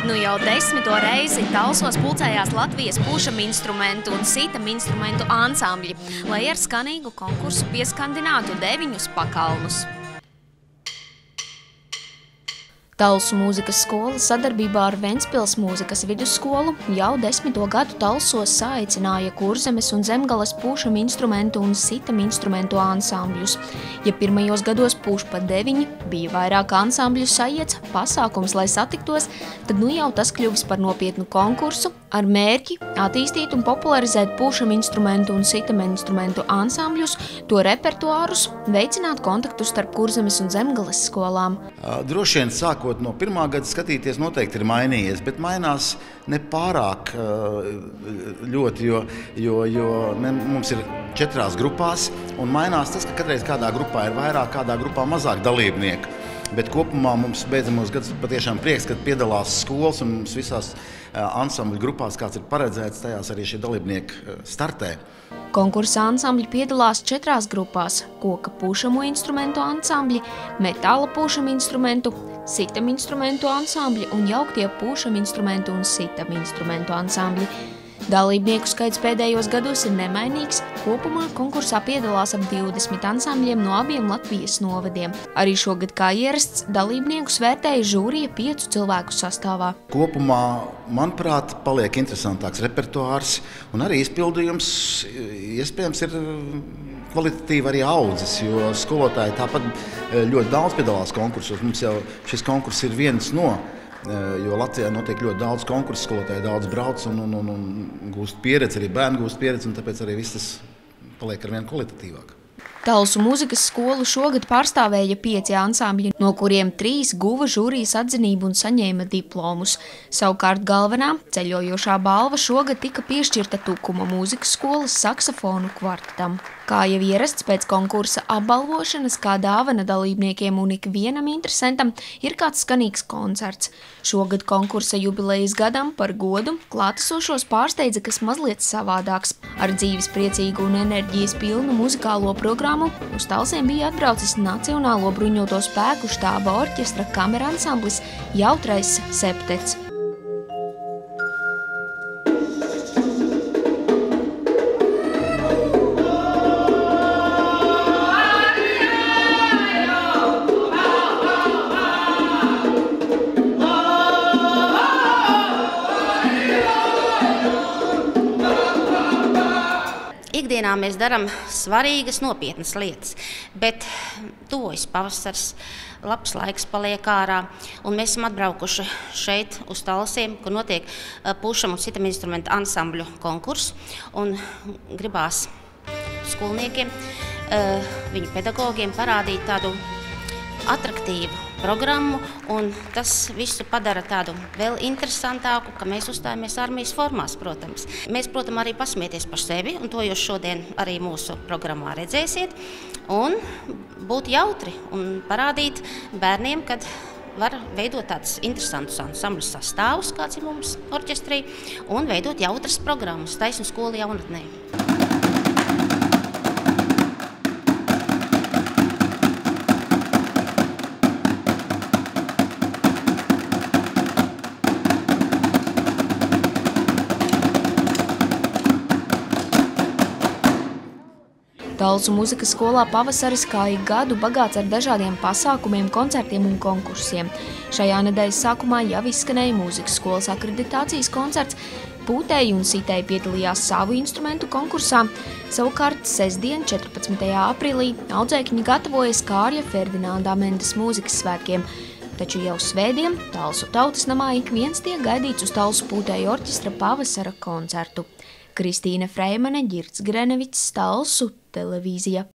Nu jau 10. reizi Talsos pulcējās Latvijas pušam instrumentu un sitam instrumentu ansambļi, lai ar skanīgu konkursu pieskandinātu 9 pakalnus. Talsu mūzikas skola sadarbībā ar Ventspils mūzikas vidusskolu jau 10. gadu Talsos saaicināja Kurzemes un Zemgales pušam instrumentu un sitam instrumentu ansambļus. Ja pirmajos gados puš pa 9, bija vairāk ansambļu saiets, pasākums, lai satiktos, tad nu jau tas kļuvis par nopietnu konkursu ar mērķi attīstīt un popularizēt pušam instrumentu un sitam instrumentu ansambļus, to repertuārus, veicināt kontaktus starp Kurzemes un Zemgales skolām. Droši vien sākot no pirmā gada skatīties noteikti ir mainījies, bet mainās ne pārāk ļoti, jo mums ir 4 grupās, un mainās tas, ka katreiz kādā grupā ir vairāk, kādā grupā mazāk dalībnieku. Bet kopumā mums beidzamos gadus patiešām prieks, kad piedalās skolas un mums visās ansambļu grupās, kāds ir paredzēts, tajās arī šie dalībnieki startē. Konkursa ansambļi piedalās 4 grupās – koka pušamo instrumentu ansambļi, metāla pušam instrumentu, sitam instrumentu ansambļi un jauktie pušam instrumentu un sitam instrumentu ansambļi. Dalībnieku skaits pēdējos gados ir nemainīgs, kopumā konkursā piedalās ap 20 ansambļiem no abiem Latvijas novadiem. Arī šogad kā ierasts dalībniekus vērtēja žūrija 5 cilvēku sastāvā. Kopumā, manuprāt, paliek interesantāks repertuārs un arī izpildījums iespējams ir kvalitatīvi arī audzis, jo skolotāji tāpat ļoti daudz piedalās konkursos. Mums jau šis konkurss ir viens no, jo Latvijā notiek ļoti daudz konkursu, skolotāji daudz brauc un gūst pieredzi, arī bērni gūst pieredzi, un tāpēc arī viss tas paliek arvien kvalitatīvāk. Talsu mūzikas skolu šogad pārstāvēja 5 ansambļi, no kuriem 3 guva žūrijas atzinību un saņēma diplomus. Savukārt galvenā ceļojošā balva šogad tika piešķirta Tukuma mūzikas skolas saksofonu kvartetam. Kā jau ierasts pēc konkursa apbalvošanas, kā dāvana dalībniekiem un ikvienam interesantam, ir kāds skanīgs koncerts. Šogad konkursa jubilejas gadam par godu klātesošos pārsteidza kas mazliet savādāks. Ar dzīves priecīgu un enerģijas pilnu muzikālo programmu uz Talsiem bija atbraucis Nacionālo bruņoto spēku štāba orķestra kameransamblis Jautrais septets. Ikdienā mēs darām svarīgas, nopietnas lietas, bet tuvojas pavasars, labs laiks paliek ārā, un mēs esam atbraukuši šeit uz Talsiem, kur notiek pušam un sitam instrumentu ansambļu konkurss, un gribās skolniekiem, viņu pedagogiem parādīt tādu atraktīvu programmu, un tas visu padara tādu vēl interesantāku, ka mēs uzstājamies armijas formās, protams. Mēs, protams, arī pasmieties par sevi, un to jūs šodien arī mūsu programmā redzēsiet, un būt jautri un parādīt bērniem, kad var veidot tādus interesantus ansambļu sastāvus, kāds ir mums orķestrī, un veidot jautras programmas taisnu skolu jaunatnē. Talsu mūzikas skolā pavasaris kā ik gadu bagāts ar dažādiem pasākumiem, koncertiem un konkursiem. Šajā nedēļas sākumā jau izskanēja mūzikas skolas akreditācijas koncerts, pūtēji un sitēji piedalījās savu instrumentu konkursā. Savukārt sestdien, 14. aprīlī, audzēkņi gatavojas Kārļa Ferdinanda Mendes mūzikas svētkiem. Taču jau svētdien Talsu tautas namā ik viens tiek gaidīts uz Talsu pūtēju orķestra pavasara koncertu. Kristīne Freimane, Girts Grenevics, Talsu televīzija.